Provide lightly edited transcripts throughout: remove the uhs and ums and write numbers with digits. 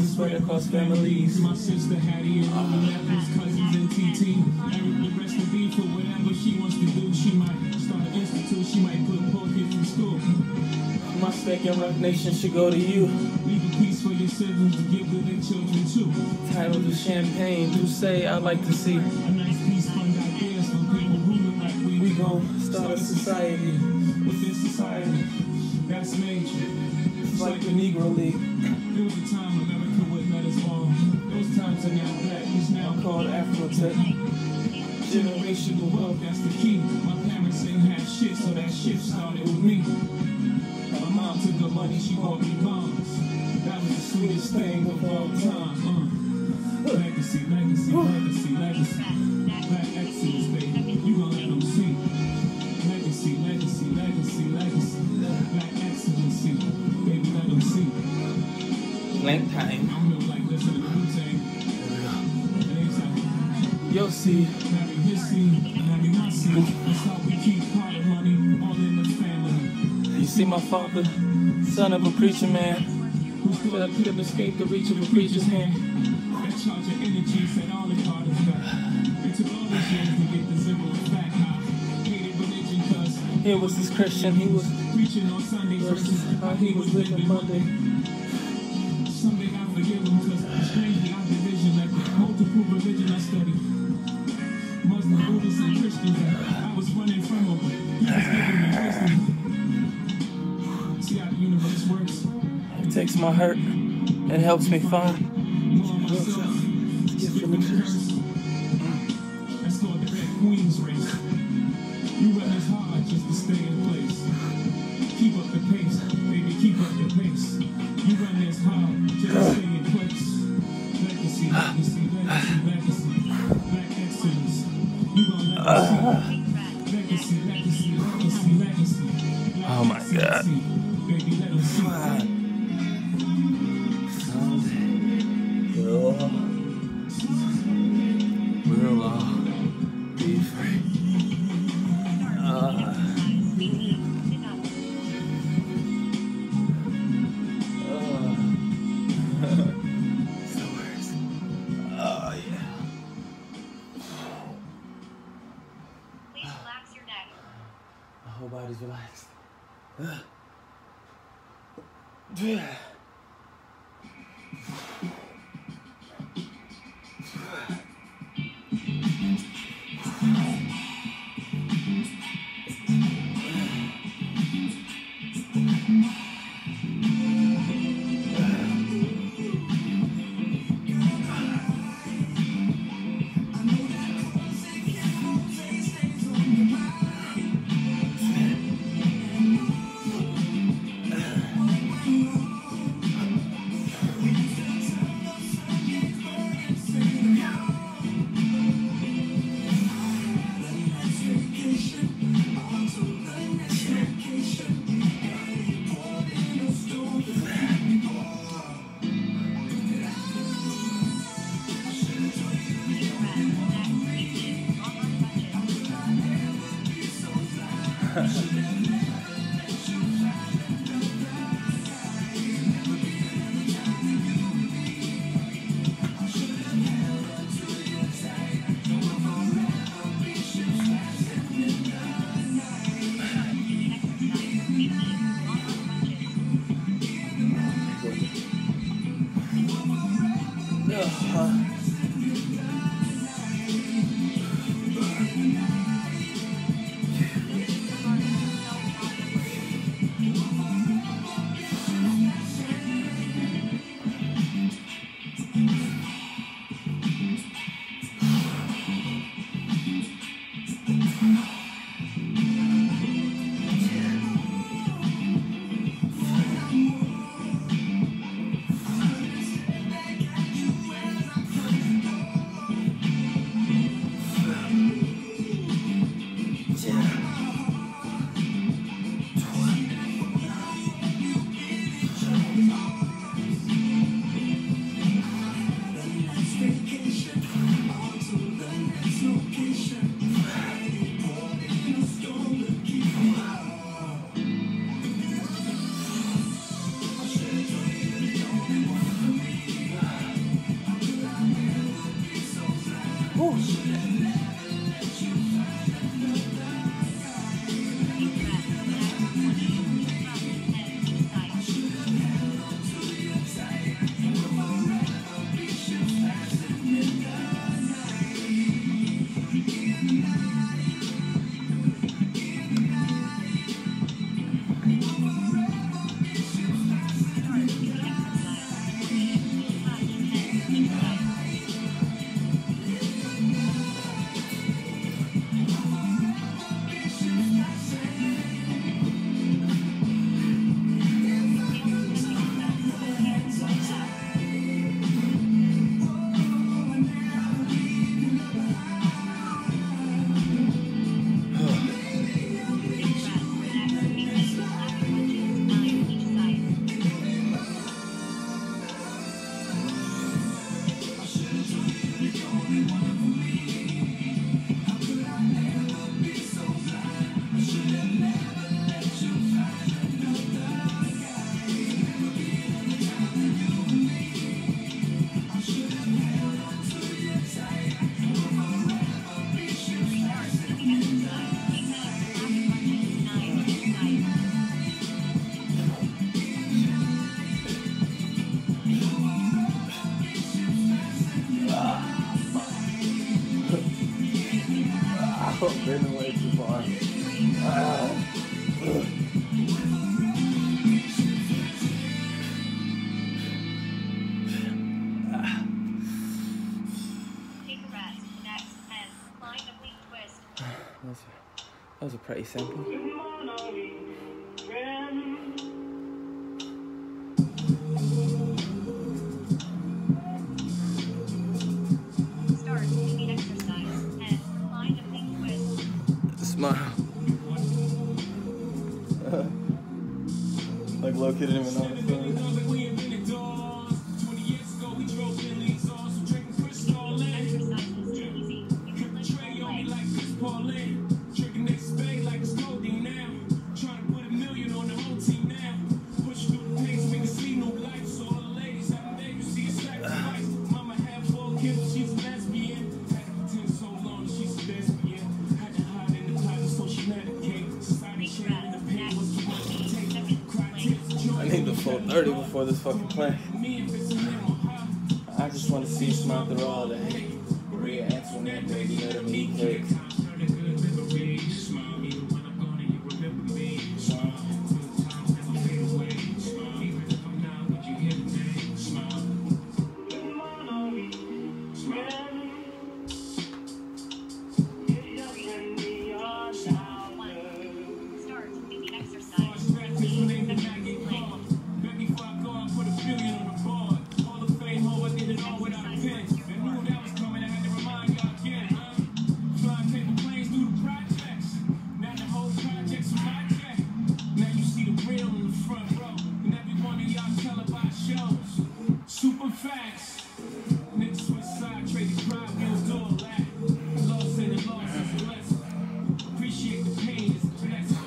spread across families. My sister Hattie and all the nephews, cousins, and TT. Eric, the rest of me for whatever she wants to do. She might start an institute, she might put poor kids in school. My second recognition should go to you. Leave a piece for your siblings to give to their children too. Title of champagne, do say I'd like to see. A nice piece, fund ideas for people who look like We gon' start a society. within society. That's major. It's like the Negro League. There was a time America would let us all. Those times are now back. It's now Called Afrotech. generational wealth. That's the key. My parents ain't have shit, so that shit started with me. My mom took the money, she bought me bonds. That was the sweetest thing of all time. Legacy, legacy, legacy, legacy. Black excellence, baby. You gon' let them see. Legacy, legacy, legacy, legacy. Black excellency, baby, let them see. Blank time. I'm real like listening to Wu-Tang. Yo, see. Marry his seed, marry my seed. That's how we keep part of money all in the family. You see my father, son of a preacher man, who felt he couldn't escape the reach of a preacher's hand. That charge of energy said all the Carters back. It took all these years to get the zero back. I hated religion cause Here was this Christian, he was preaching on Sunday versus how he was living Monday. Someday I forgive him cause strangely our division like the multiple religion I study. Muslim, Buddhists, and Christians. I was running from them. He was giving me wisdom. See how the universe works? It takes my hurt and helps me find More myself. gift from the curse. That's called the Red Queen's race. You run as hard just to stay in place. Keep up the pace, baby, keep up the pace. You run as hard just to stay in place. Legacy, legacy, legacy, legacy. Black excellence. You gon' let us see. Legacy, legacy, legacy, legacy. Black Oh my God. excellency. Baby, let them see. We'll all be free. It's the worst. Oh, yeah. Please relax your neck. My whole body's relaxed. Yeah. Been away too far. Take a rest. Next, and find a weak twist. That was a pretty simple. Start taking exercise and find a weak twist. Smile. Like Loki didn't even know it's funny. Exercise is easy. You can lift all legs. I need the full 30 before this fucking play. I just want to see you smile through all day. Maria Antoinette, baby, let me eat cake. Super fast. Niggas switch side, traded pride, we'll do all that. Loss and the loss is a lesson. Appreciate the pain, it's a blessing.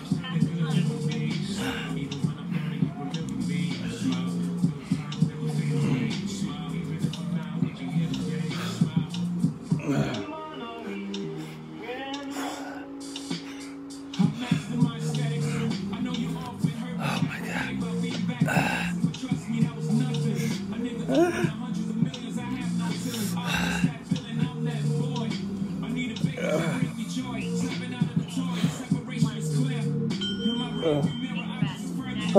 Oh my God. Trust me, that was nothing. A nigga hundreds of millions, I have no feelings. I that feeling, I'm that boy. I need a baby to bring me joy. Stepping out of the toy, separation is clear. In my rearview mirror, I just spread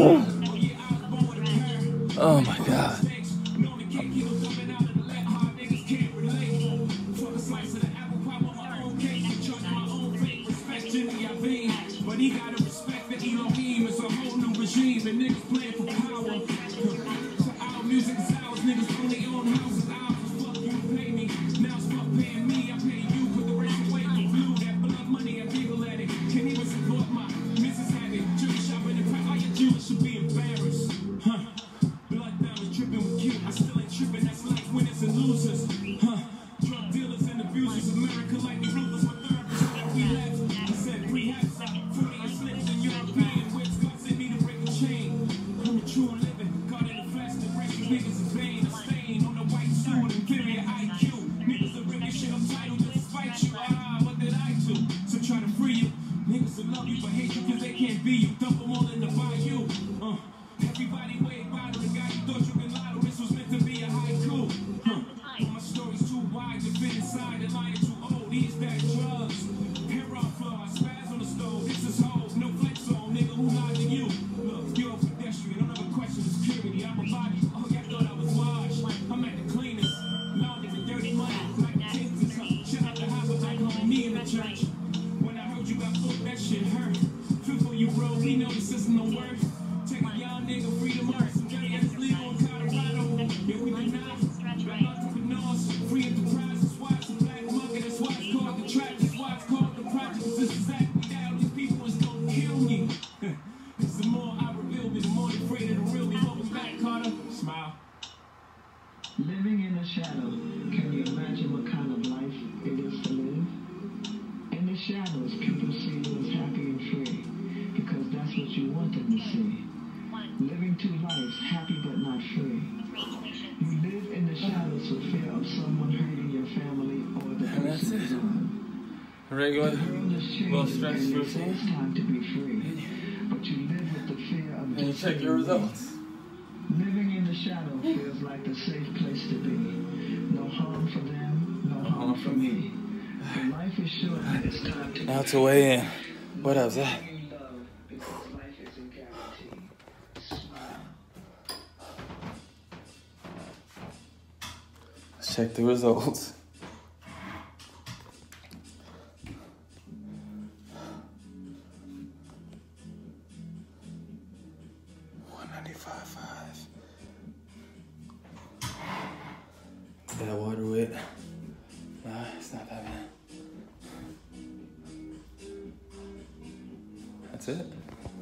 Oh my God. But he gotta respect that Elohim is a whole new regime and niggas playing for power. So our music is ours, niggas only own houses, ours. Fuck you, pay me. Now stop paying me, I pay you. Put the rest away, you blue. That blood money, I giggle at it. Can't even support my Mrs. Habit. Jewish shopping and pack, all your Jewish should be embarrassed. Huh? Blood diamonds dripping with you. I still ain't tripping, that's like winners and losers. Huh? Drug dealers and abusers, America like the rulers with therapists. Like we left, I said rehab. 40 slips in European whips, guts that need to break the chain. I'm a true living, caught in the flesh, the racist niggas is vain. A stain on the white suit, inferior IQ. Niggas are ripping shit up. the worst. Take a young nigga, freedom of some dirty ass legal in Colorado. Yeah, we do not. Black entrepreneurs, free enterprises, watch the black market. That's why it's called the trap. That's why it's called the project. This is exactly how these people is gonna kill me. The more I reveal me, the more they're afraid of the real me. Welcome back, Carter. Smile. Living in the shadow, can you imagine what kind of life it is to live? In the shadows, people see you as happy and free, because that's what you want them to see. Living two lives, happy but not free. You live in the shadows for fear of someone hurting your family or the person is on. Regular, The world is changing little stress and it routine. takes time to be free, but you live with the fear of And you just check your being results. Living in the shadow feels like the safe place to be. No harm for them, no harm for me. But life is short and it's time to Now to weigh in. What up, Zach? you love because life isn't guaranteed. Smile. Let's check the results. That water weight. Nah, it's not that bad. That's it.